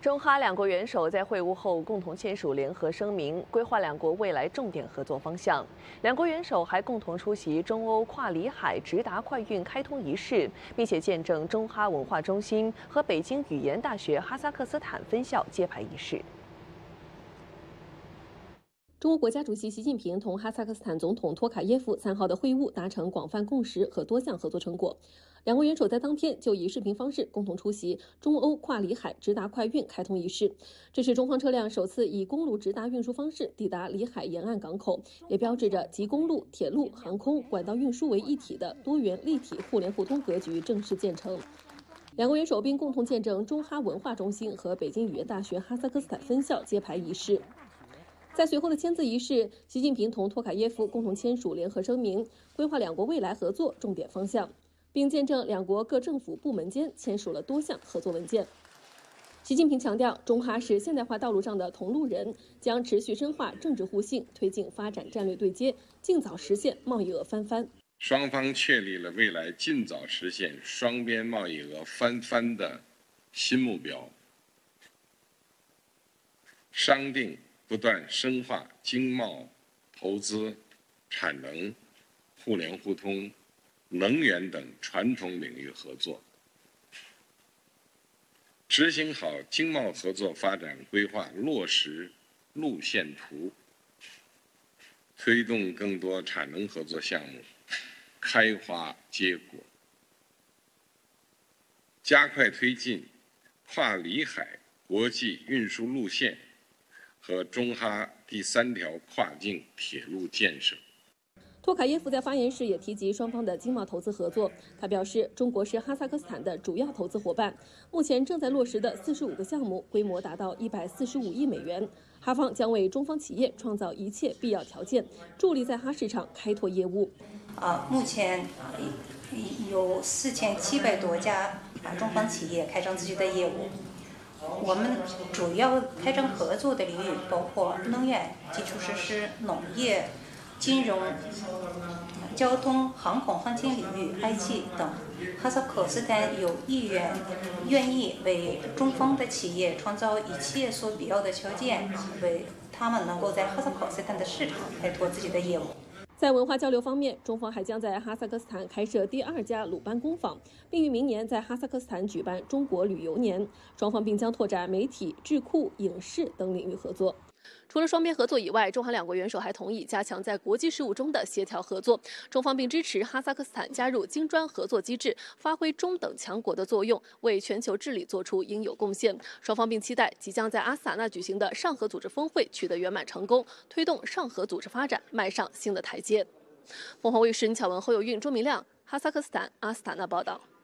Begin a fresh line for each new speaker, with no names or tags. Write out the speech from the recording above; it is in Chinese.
中哈两国元首在会晤后共同签署联合声明，规划两国未来重点合作方向。两国元首还共同出席中欧跨里海直达快运开通仪式，并且见证中哈文化中心和北京语言大学哈萨克斯坦分校揭牌仪式。
中国国家主席习近平同哈萨克斯坦总统托卡耶夫3号的会晤达成广泛共识和多项合作成果。两国元首在当天就以视频方式共同出席中欧跨里海直达快运开通仪式，这是中方车辆首次以公路直达运输方式抵达里海沿岸港口，也标志着集公路、铁路、航空、管道运输为一体的多元立体互联互通格局正式建成。两国元首并共同见证中哈文化中心和北京语言大学哈萨克斯坦分校揭牌仪式。 在随后的签字仪式，习近平同托卡耶夫共同签署联合声明，规划两国未来合作重点方向，并见证两国各政府部门间签署了多项合作文件。习近平强调，中哈是现代化道路上的同路人，将持续深化政治互信，推进发展战略对接，尽早实现贸易额翻番。
双方确立了未来尽早实现双边贸易额翻番的新目标，商定 不断深化经贸、投资、产能、互联互通、能源等传统领域合作，执行好经贸合作发展规划落实路线图，推动更多产能合作项目开花结果，加快推进跨里海国际运输路线 和中哈第3条跨境铁路建设。
托卡耶夫在发言时也提及双方的经贸投资合作。他表示，中国是哈萨克斯坦的主要投资伙伴，目前正在落实的45个项目规模达到145亿美元。哈方将为中方企业创造一切必要条件，助力在哈市场开拓业务。
目前有4700多家中方企业开展自己的业务。 我们主要开展合作的领域包括能源、基础设施、农业、金融、交通、航空航天领域、IT 等。哈萨克斯坦有意愿意为中方的企业创造一切所必要的条件，为他们能够在哈萨克斯坦的市场开拓自己的业务。
在文化交流方面，中方还将在哈萨克斯坦开设第2家鲁班工坊，并于明年在哈萨克斯坦举办中国旅游年。双方并将拓展媒体、智库、影视等领域合作。除了双边合作以外，中哈两国元首还同意加强在国际事务中的协调合作。中方并支持哈萨克斯坦加入金砖合作机制，发挥中等强国的作用，为全球治理做出应有贡献。双方并期待即将在阿斯塔纳举行的上合组织峰会取得圆满成功，推动上合组织发展迈上新的台阶。凤凰卫视倪巧文、侯有韵、周明亮，哈萨克斯坦阿斯塔纳报道。